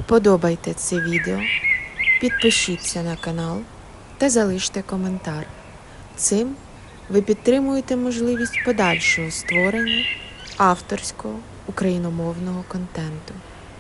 Вподобайте це відео, підпишіться на канал та залиште коментар. Цим ви підтримуєте можливість подальшого створення авторського україномовного контенту.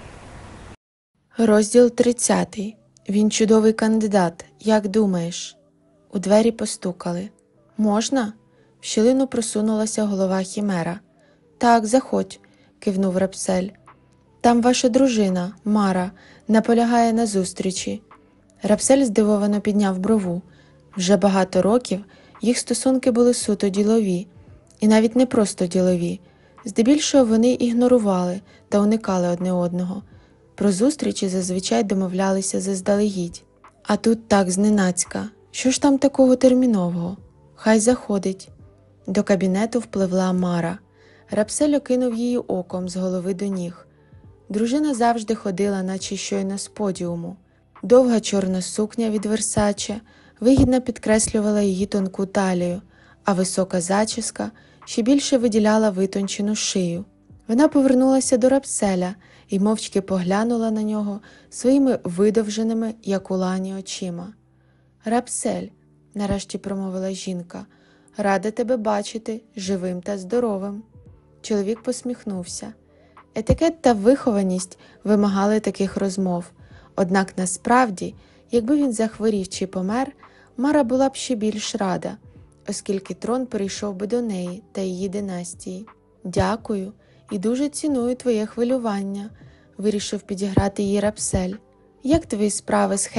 Розділ 30. Він чудовий кандидат. Як думаєш? У двері постукали. «Можна?» В щілину просунулася голова Хімера. «Так, заходь», – кивнув Рапсель. «Там ваша дружина, Мара, наполягає на зустрічі». Рапсель здивовано підняв брову. Вже багато років їх стосунки були суто ділові. І навіть не просто ділові. Здебільшого вони ігнорували та уникали одне одного. Про зустрічі зазвичай домовлялися заздалегідь. А тут так зненацька. Що ж там такого термінового? Хай заходить. До кабінету впливла Мара. Рапсель окинув її оком з голови до ніг. Дружина завжди ходила, наче щойно з подіуму. Довга чорна сукня від Версаче вигідно підкреслювала її тонку талію, а висока зачіска ще більше виділяла витончену шию. Вона повернулася до Рапселя і мовчки поглянула на нього своїми видовженими, як у лані, очима. «Рапсель», – нарешті промовила жінка, – «рада тебе бачити живим та здоровим». Чоловік посміхнувся. Етикет та вихованість вимагали таких розмов. Однак насправді, якби він захворів чи помер, Мара була б ще більш рада, оскільки трон перейшов би до неї та її династії. «Дякую і дуже ціную твоє хвилювання», – вирішив підіграти її Рапсель. «Як твої справи з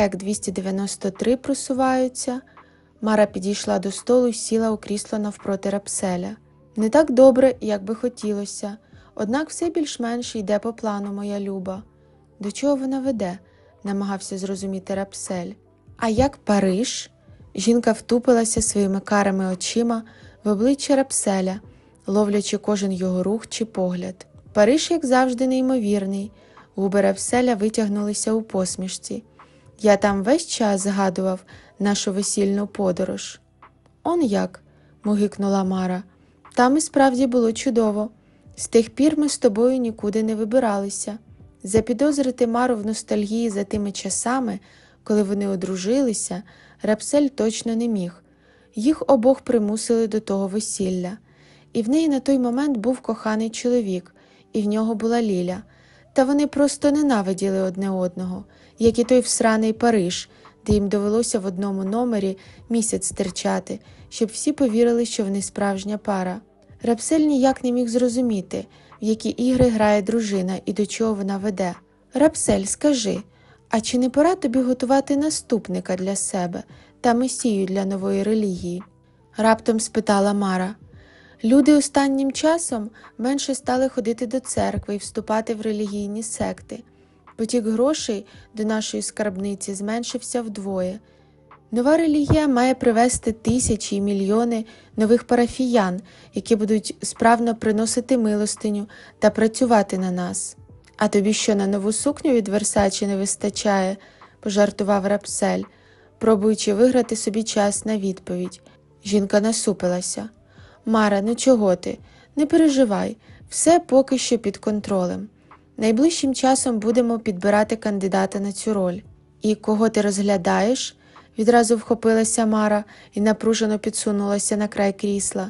ХЕК-293 просуваються?» Мара підійшла до столу і сіла у крісло навпроти Рапселя. «Не так добре, як би хотілося. Однак все більш-менш йде по плану, моя люба». «До чого вона веде?» – намагався зрозуміти Рапсель. «А як Париж?» Жінка втупилася своїми карими очима в обличчя Рапселя, ловлячи кожен його рух чи погляд. «Париж, як завжди, неймовірний». Губи Рапселя витягнулися у посмішці. «Я там весь час згадував нашу весільну подорож». «Он як?» – мугикнула Мара. «Там і справді було чудово. З тих пір ми з тобою нікуди не вибиралися». Запідозрити Мару в ностальгії за тими часами, коли вони одружилися, Рапсель точно не міг. Їх обох примусили до того весілля. І в неї на той момент був коханий чоловік, і в нього була Ліля. Та вони просто ненавиділи одне одного, як і той всраний Париж, де їм довелося в одному номері місяць терчати, щоб всі повірили, що вони справжня пара. Рапсель ніяк не міг зрозуміти, в які ігри грає дружина і до чого вона веде. «Рапсель, скажи, а чи не пора тобі готувати наступника для себе та месію для нової релігії?» Раптом спитала Мара. «Люди останнім часом менше стали ходити до церкви і вступати в релігійні секти. Потік грошей до нашої скарбниці зменшився вдвоє. Нова релігія має привести тисячі і мільйони нових парафіян, які будуть справно приносити милостиню та працювати на нас». «А тобі що, на нову сукню від Версаче не вистачає?» – пожартував Рапсель, пробуючи виграти собі час на відповідь. Жінка насупилася. «Мара, ну чого ти? Не переживай, все поки що під контролем. Найближчим часом будемо підбирати кандидата на цю роль». «І кого ти розглядаєш?» – відразу вхопилася Мара і напружено підсунулася на край крісла.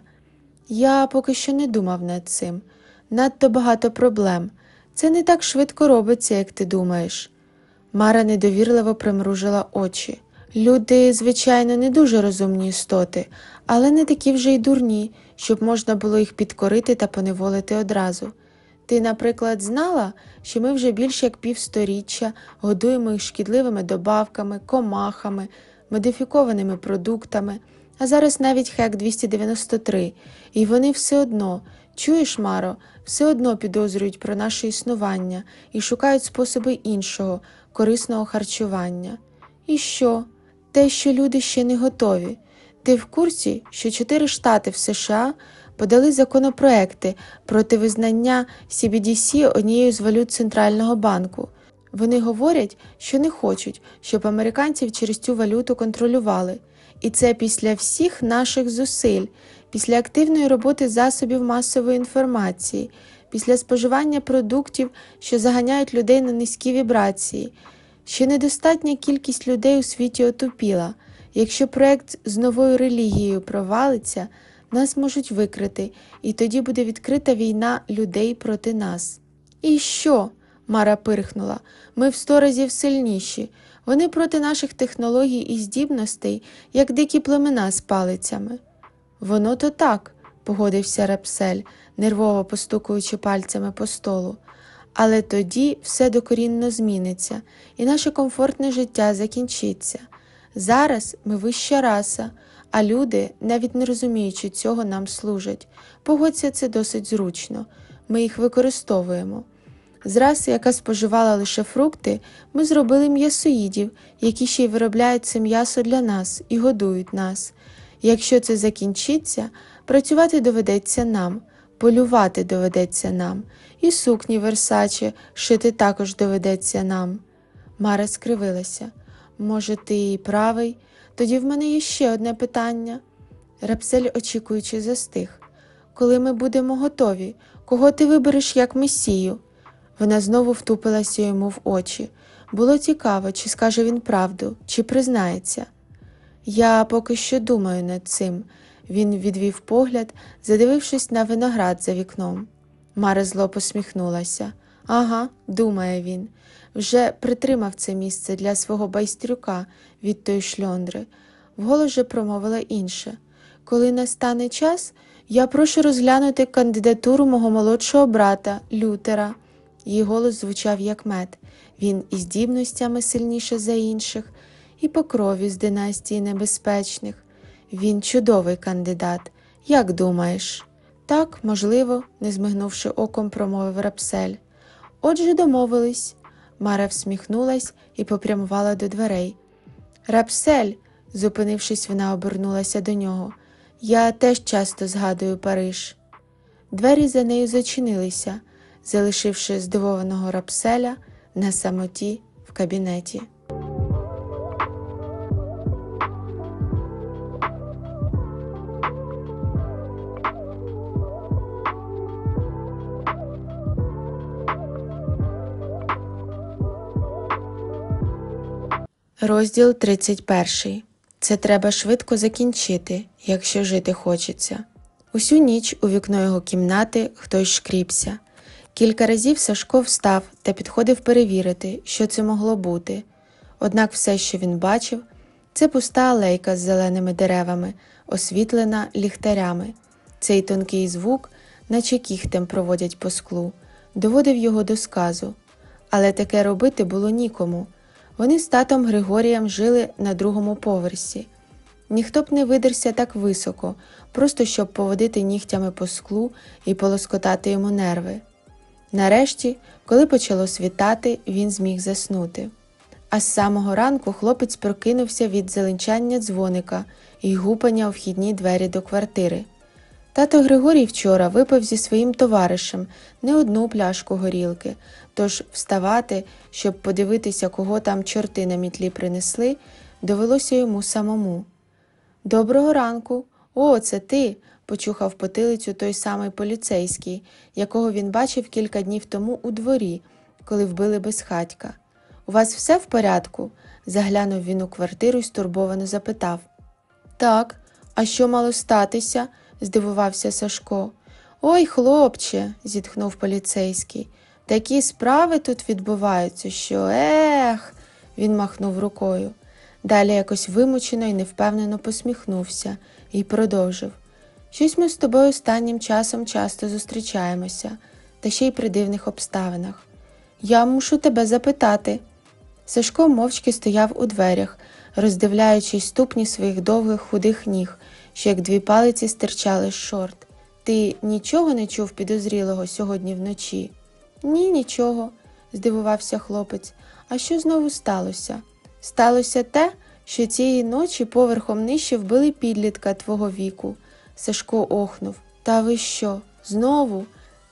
«Я поки що не думав над цим. Надто багато проблем. Це не так швидко робиться, як ти думаєш». Мара недовірливо примружила очі. «Люди, звичайно, не дуже розумні істоти, але не такі вже й дурні, щоб можна було їх підкорити та поневолити одразу. Ти, наприклад, знала, що ми вже більш як півсторіччя годуємо їх шкідливими добавками, комахами, модифікованими продуктами, а зараз навіть ХЕК-293, і вони все одно, чуєш, Маро, все одно підозрюють про наше існування і шукають способи іншого, корисного харчування. І що? Те, що люди ще не готові. Ти в курсі, що 4 штати в США подали законопроекти проти визнання CBDC однією з валют Центрального банку. Вони говорять, що не хочуть, щоб американців через цю валюту контролювали. І це після всіх наших зусиль, після активної роботи засобів масової інформації, після споживання продуктів, що заганяють людей на низькі вібрації. Ще недостатня кількість людей у світі отупіла. Якщо проект з новою релігією провалиться, нас можуть викрити, і тоді буде відкрита війна людей проти нас. «І що?» – Мара пирхнула. «Ми в 100 разів сильніші. Вони проти наших технологій і здібностей, як дикі племена з палицями». «Воно то так», – погодився Рапсель, нервово постукуючи пальцями по столу. «Але тоді все докорінно зміниться, і наше комфортне життя закінчиться. Зараз ми вища раса, а люди, навіть не розуміючи цього, нам служать. Погодься, це досить зручно. Ми їх використовуємо. З раси, яка споживала лише фрукти, ми зробили м'ясоїдів, які ще й виробляють це м'ясо для нас і годують нас. Якщо це закінчиться, працювати доведеться нам, полювати доведеться нам, і сукні Версаче шити також доведеться нам». Мара скривилася. «Може, ти і правий? Тоді в мене є ще одне питання». Рапсель, очікуючи, застиг. «Коли ми будемо готові, кого ти вибереш як месію?» Вона знову втупилася йому в очі. Було цікаво, чи скаже він правду, чи признається. «Я поки що думаю над цим». Він відвів погляд, задивившись на виноград за вікном. Мара зло посміхнулася. «Ага», – думає він, – «вже притримав це місце для свого байстрюка від тої шльондри». Вголос же промовила інше. «Коли настане час, я прошу розглянути кандидатуру мого молодшого брата, Лютера». Її голос звучав як мед. Він і здібностями сильніше за інших, і по крові з династії небезпечних. Він чудовий кандидат. Як думаєш? Так, можливо, не змигнувши оком, промовив Рапсель. Отже, домовились. Мара всміхнулась і попрямувала до дверей. Рапсель, зупинившись, вона обернулася до нього. Я теж часто згадую Париж. Двері за нею зачинилися, залишивши здивованого Рапселя на самоті в кабінеті. Розділ 31. Це треба швидко закінчити, якщо жити хочеться. Усю ніч у вікно його кімнати хтось шкрібся. Кілька разів Сашко встав та підходив перевірити, що це могло бути. Однак все, що він бачив, це пуста алейка з зеленими деревами, освітлена ліхтарями. Цей тонкий звук, наче кігтем проводять по склу, доводив його до сказу. Але таке робити було нікому. Вони з татом Григорієм жили на другому поверсі. Ніхто б не видерся так високо, просто щоб поводити нігтями по склу і полоскотати йому нерви. Нарешті, коли почало світати, він зміг заснути. А з самого ранку хлопець прокинувся від зеленчання дзвоника і гупання у вхідні двері до квартири. Тато Григорій вчора випив зі своїм товаришем не одну пляшку горілки, тож вставати, щоб подивитися, кого там чорти на мітлі принесли, довелося йому самому. «Доброго ранку! О, це ти!» – почухав потилицю той самий поліцейський, якого він бачив кілька днів тому у дворі, коли вбили безхатька. «У вас все в порядку?» – заглянув він у квартиру і стурбовано запитав. «Так, а що мало статися?» – здивувався Сашко. «Ой, хлопче!» – зітхнув поліцейський. «Такі справи тут відбуваються, що ех!» – він махнув рукою. Далі якось вимучено і невпевнено посміхнувся і продовжив. «Щось ми з тобою останнім часом часто зустрічаємося, та ще й при дивних обставинах. Я мушу тебе запитати». Сашко мовчки стояв у дверях, роздивляючись ступні своїх довгих худих ніг, що як дві палиці стирчали з шорт. «Ти нічого не чув підозрілого сьогодні вночі?» «Ні, нічого», – здивувався хлопець. «А що знову сталося?» «Сталося те, що цієї ночі поверхом нижче вбили підлітка твого віку». Сашко охнув. «Та ви що, знову?»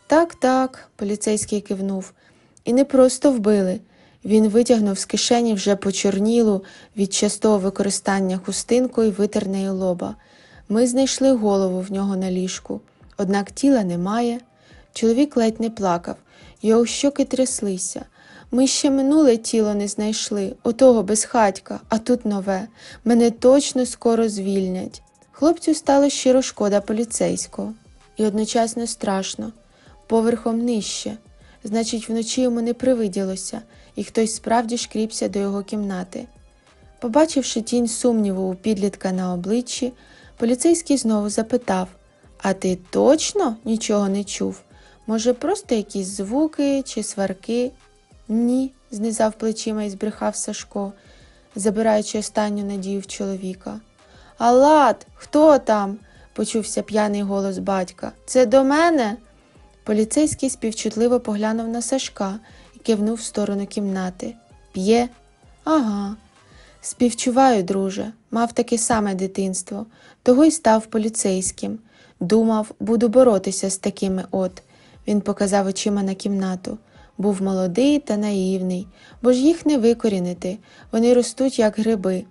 «Так», – поліцейський кивнув. «І не просто вбили». Він витягнув з кишені вже почорнілу від частого використання хустинку і витер нею лоба. «Ми знайшли голову в нього на ліжку, однак тіла немає». Чоловік ледь не плакав, його щоки тряслися. Ми ще минуле тіло не знайшли, отого безхатька, а тут нове. Мене точно скоро звільнять. Хлопцю стало щиро шкода поліцейського. І одночасно страшно. Поверхом нижче. Значить, вночі йому не привиділося, і хтось справді шкрібся до його кімнати. Побачивши тінь сумніву у підлітка на обличчі, поліцейський знову запитав: «А ти точно нічого не чув? Може, просто якісь звуки чи сварки?» «Ні», – знизав плечима і збрехав Сашко, забираючи останню надію в чоловіка. «Аллат, хто там?» – почувся п'яний голос батька. «Це до мене?» Поліцейський співчутливо поглянув на Сашка і кивнув в сторону кімнати. «П'є?» «Ага». «Співчуваю, друже. Мав таке саме дитинство. Того й став поліцейським. Думав, буду боротися з такими от». Він показав очима на кімнату. Був молодий та наївний, бо ж їх не викорінити, вони ростуть як гриби.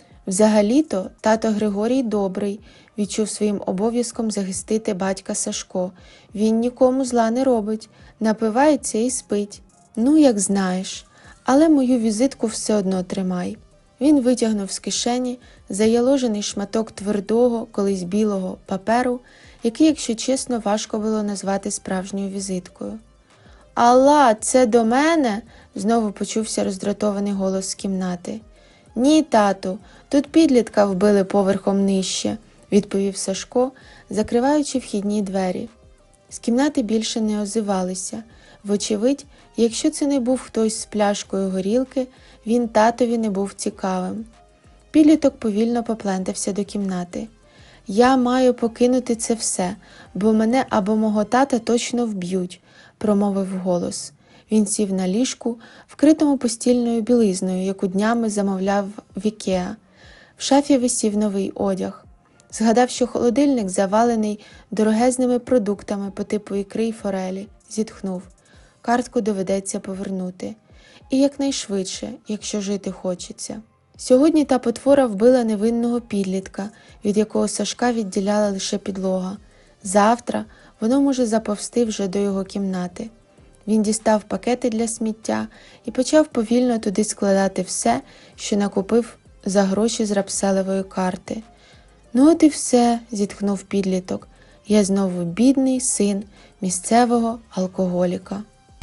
Взагалі-то тато Григорій добрий, відчув своїм обов'язком захистити батька Сашко. Він нікому зла не робить, напивається і спить. Ну, як знаєш, але мою візитку все одно тримай. Він витягнув з кишені заяложений шматок твердого, колись білого паперу, який, якщо чесно, важко було назвати справжньою візиткою. «Алла, це до мене?» – знову почувся роздратований голос з кімнати. «Ні, тату, тут підлітка вбили поверхом нижче», – відповів Сашко, закриваючи вхідні двері. З кімнати більше не озивалися. Вочевидь, якщо це не був хтось з пляшкою горілки, він татові не був цікавим. Підліток повільно поплентався до кімнати. «Я маю покинути це все, бо мене або мого тата точно вб'ють», – промовив голос. Він сів на ліжку, вкритому постільною білизною, яку днями замовляв в Ікеа. В шафі висів новий одяг. Згадав, що холодильник завалений дорогезними продуктами по типу ікри й форелі. Зітхнув. Картку доведеться повернути. І якнайшвидше, якщо жити хочеться. Сьогодні та потвора вбила невинного підлітка, від якого Сашка відділяла лише підлога. Завтра воно може заповзти вже до його кімнати. Він дістав пакети для сміття і почав повільно туди складати все, що накупив за гроші з рапселевої карти. «Ну от і все», – зітхнув підліток. «Я знову бідний син місцевого алкоголіка».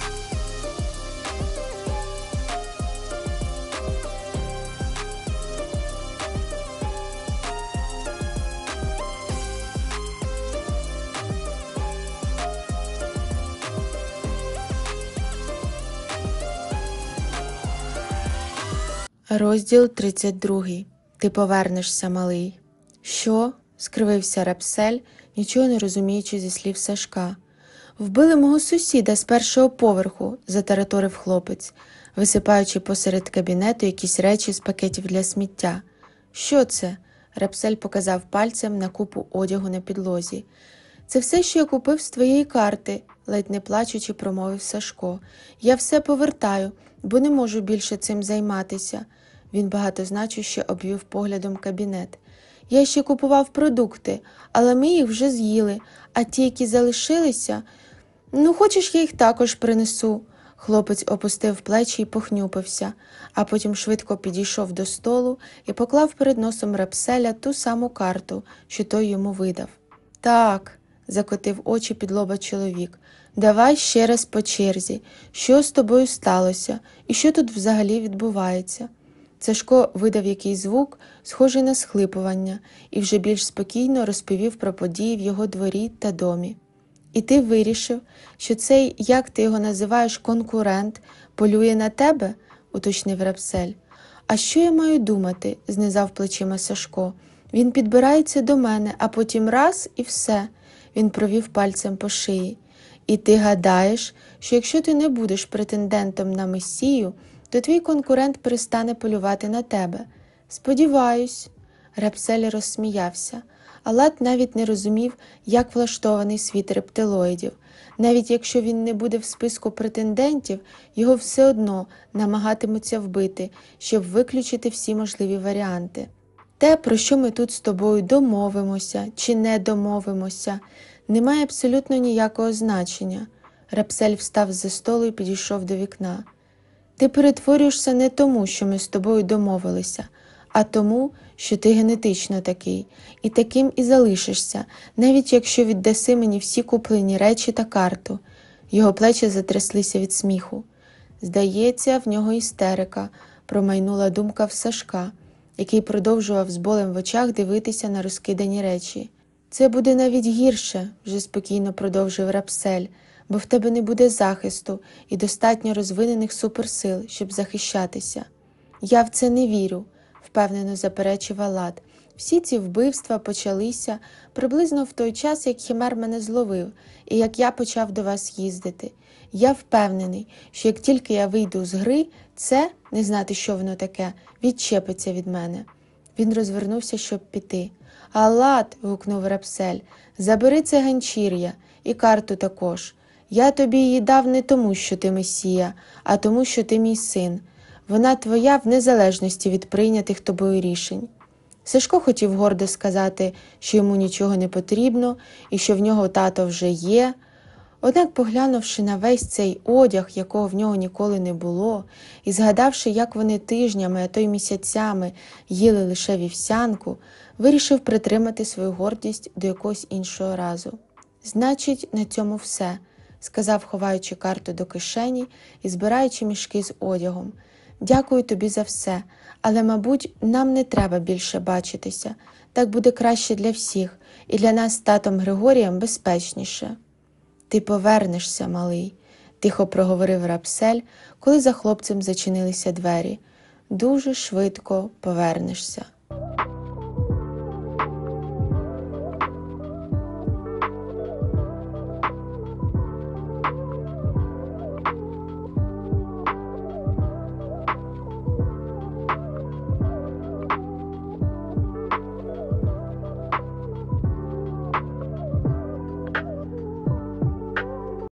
Розділ 32. Ти повернешся, малий. Що? Скривився Рапсель, нічого не розуміючи зі слів Сашка. Вбили мого сусіда з першого поверху, затараторив хлопець, висипаючи посеред кабінету якісь речі з пакетів для сміття. Що це? Рапсель показав пальцем на купу одягу на підлозі. Це все, що я купив з твоєї карти, ледь не плачучи, промовив Сашко. Я все повертаю, бо не можу більше цим займатися. Він багатозначуще обвів поглядом кабінет. Я ще купував продукти, але ми їх вже з'їли, а ті, які залишилися... Ну, хочеш, я їх також принесу. Хлопець опустив плечі і похнюпився, а потім швидко підійшов до столу і поклав перед носом Рапселя ту саму карту, що той йому видав. Так, закотив очі під лоба чоловік, давай ще раз по черзі. Що з тобою сталося? І що тут взагалі відбувається? Сашко видав якийсь звук, схожий на схлипування, і вже більш спокійно розповів про події в його дворі та домі. І ти вирішив, що цей, як ти його називаєш, конкурент, полює на тебе? Уточнив Рапсель. А що я маю думати? Знизав плечима Сашко. Він підбирається до мене, а потім раз і все. Він провів пальцем по шиї. І ти гадаєш, що якщо ти не будеш претендентом на месію, то твій конкурент перестане полювати на тебе. Сподіваюсь. Рапсель розсміявся. Аллат навіть не розумів, як влаштований світ рептилоїдів. Навіть якщо він не буде в списку претендентів, його все одно намагатимуться вбити, щоб виключити всі можливі варіанти. Те, про що ми тут з тобою домовимося чи не домовимося, не має абсолютно ніякого значення. Рапсель встав з-за столу і підійшов до вікна. Ти перетворюєшся не тому, що ми з тобою домовилися, а тому, що ти генетично такий, і таким і залишишся, навіть якщо віддаси мені всі куплені речі та карту. Його плечі затряслися від сміху. Здається, в нього істерика, промайнула думка в Сашка, який продовжував з болем в очах дивитися на розкидані речі. Це буде навіть гірше, вже спокійно продовжив Рапсель, бо в тебе не буде захисту і достатньо розвинених суперсил, щоб захищатися. Я в це не вірю, впевнено заперечив Аллат. Всі ці вбивства почалися приблизно в той час, як Хімер мене зловив, і як я почав до вас їздити. Я впевнений, що як тільки я вийду з гри, це, не знати, що воно таке, відчепиться від мене. Він розвернувся, щоб піти. «Аллат!» – гукнув Рапсель. «Забери це ганчір'я, і карту також. Я тобі її дав не тому, що ти месія, а тому, що ти мій син. Вона твоя в незалежності від прийнятих тобою рішень». Сашко хотів гордо сказати, що йому нічого не потрібно і що в нього тато вже є. Однак, поглянувши на весь цей одяг, якого в нього ніколи не було, і згадавши, як вони тижнями, а то й місяцями їли лише вівсянку, вирішив притримати свою гордість до якогось іншого разу. «Значить, на цьому все», – сказав, ховаючи карту до кишені і збираючи мішки з одягом. «Дякую тобі за все, але, мабуть, нам не треба більше бачитися. Так буде краще для всіх, і для нас з татом Григорієм безпечніше». «Ти повернешся, малий», – тихо проговорив Рапсель, коли за хлопцем зачинилися двері. «Дуже швидко повернешся».